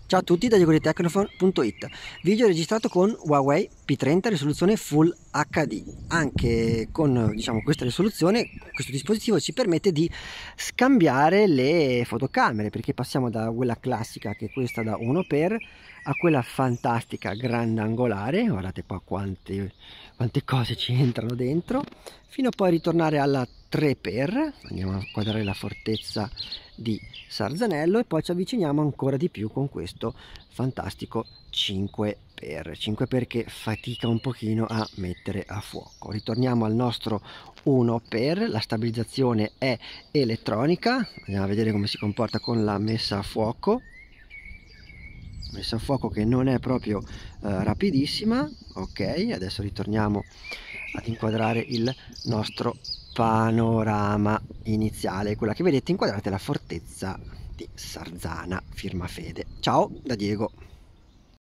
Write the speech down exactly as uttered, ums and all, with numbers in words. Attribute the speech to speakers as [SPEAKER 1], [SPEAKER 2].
[SPEAKER 1] Ciao a tutti da Diego di Tecnophone punto it. Video registrato con Huawei P trenta risoluzione Full H D. Anche con, diciamo, questa risoluzione questo dispositivo ci permette di scambiare le fotocamere, perché passiamo da quella classica, che è questa da uno x, a quella fantastica grandangolare. Guardate qua quante, quante cose ci entrano dentro, fino a poi ritornare alla tre x. Andiamo a quadrare la fortezza di Sarzanello e poi ci avviciniamo ancora di più con questo fantastico cinque x cinque x che fatica un pochino a mettere a fuoco. Ritorniamo al nostro uno x, la stabilizzazione è elettronica. Andiamo a vedere come si comporta con la messa a fuoco messa a fuoco che non è proprio eh, rapidissima. Ok, adesso ritorniamo ad inquadrare il nostro panorama iniziale, quella che vedete inquadrata è la fortezza di Sarzana, firma Fede. Ciao da Diego.